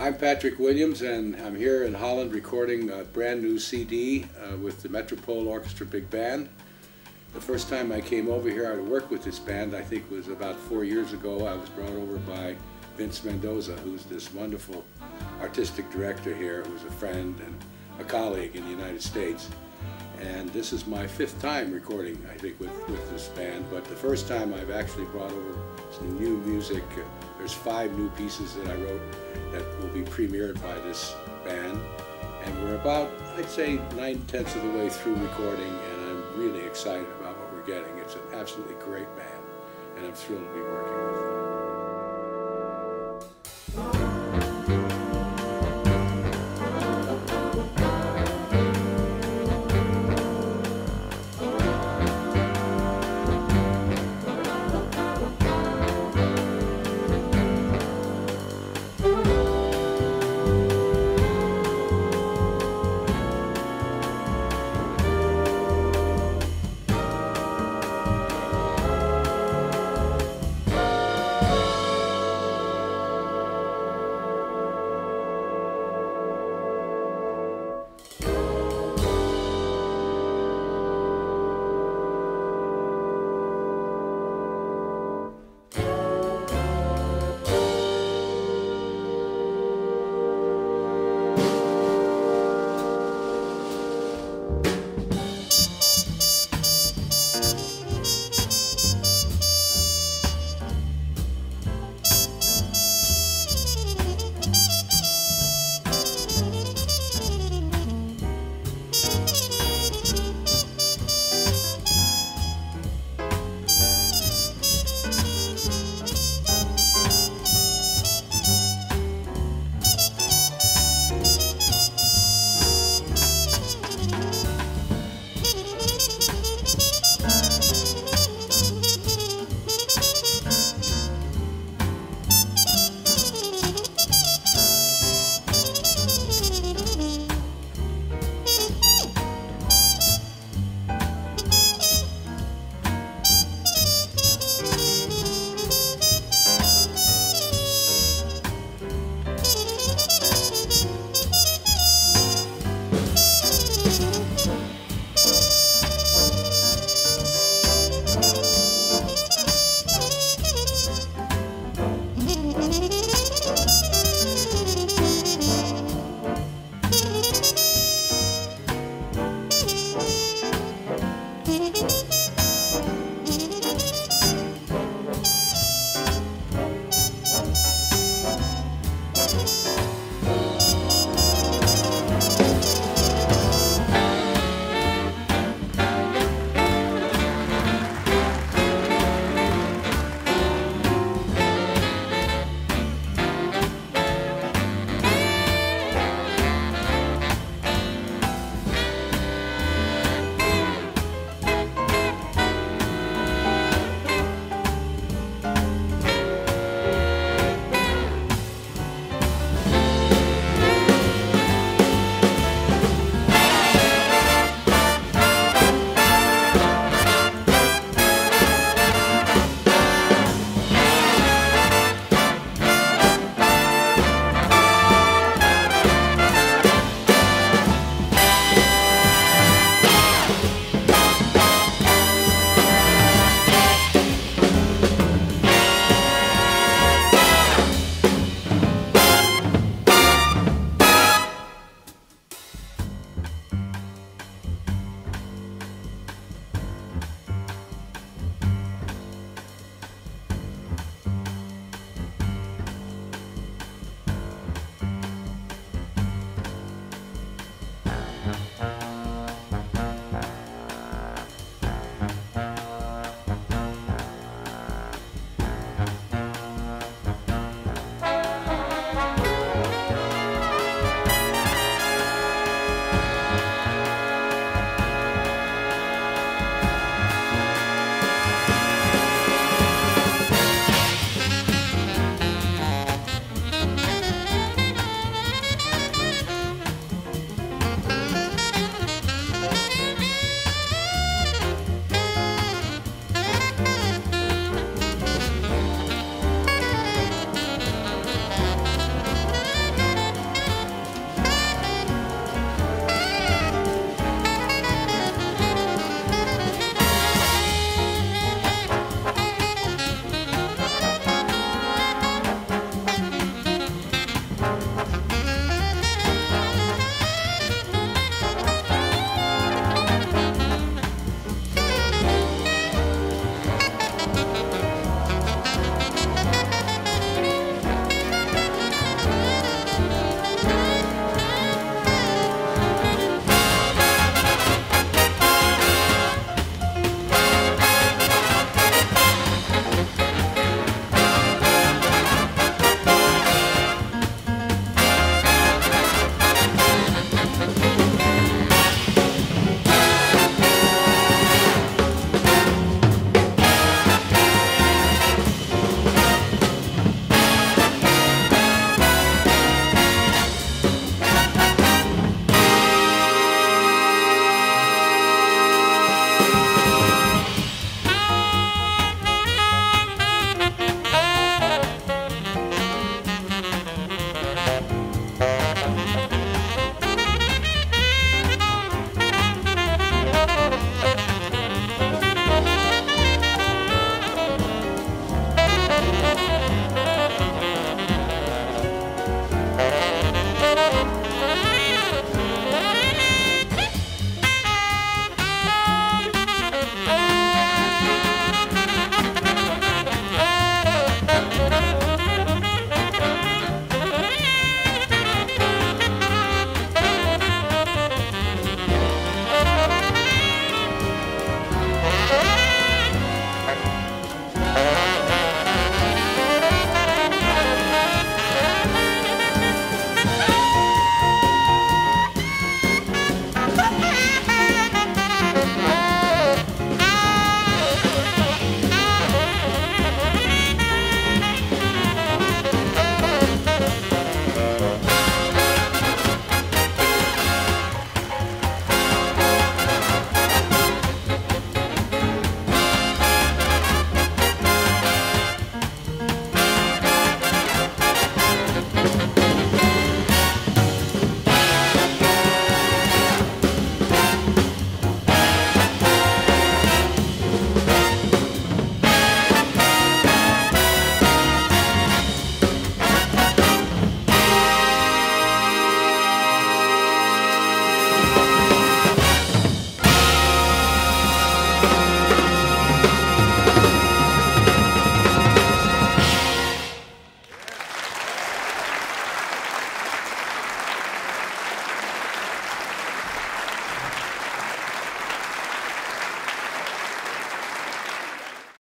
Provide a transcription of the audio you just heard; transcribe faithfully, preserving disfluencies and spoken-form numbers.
I'm Patrick Williams, and I'm here in Holland recording a brand new C D uh, with the Metropole Orchestra Big Band. The first time I came over here to work with this band, I think was about four years ago. I was brought over by Vince Mendoza, who's this wonderful artistic director here, who's a friend and a colleague in the United States. And this is my fifth time recording, I think, with, with this band. But the first time I've actually brought over some new music. Uh, there's five new pieces that I wrote that will be premiered by this band. And we're about, I'd say, nine-tenths of the way through recording, and I'm really excited about what we're getting. It's an absolutely great band, and I'm thrilled to be working with it.